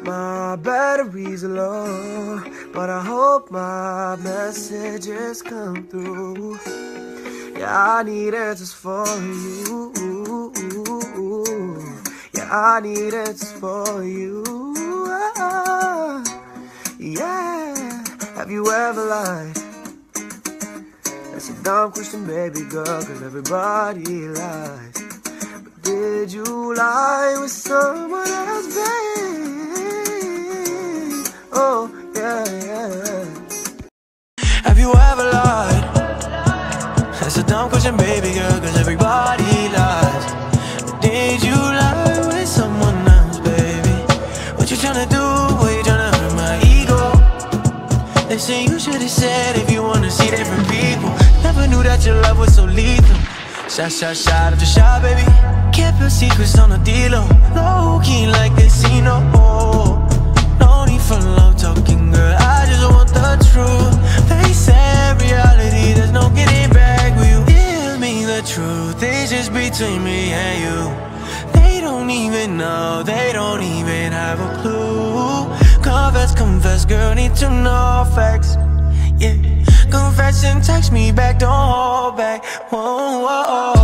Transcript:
My battery's low, but I hope my messages come through. Yeah, I need answers for you. Yeah, I need answers for you. Yeah, have you ever lied? That's a dumb question, baby girl, cause everybody lies. But did you lie with someone else, babe? Oh, yeah, yeah. Have you ever lied? That's a dumb question, baby girl, cause everybody lies. But did you lie with someone else, baby? What you tryna do? What you tryna hurt my ego? They say you should've said if you wanna see different people. Never knew that your love was so lethal. Shot, shot, shot after shot, baby. Kept your secrets on the D-Lo. Low key like casino. No need for love talking, girl, I just want the truth. They said reality, there's no getting back with you. Give me the truth, it's just between me and you. They don't even know, they don't even have a clue. Confess, confess, girl, need to know facts. Yeah, confess and text me back, don't hold back. Whoa, whoa, whoa.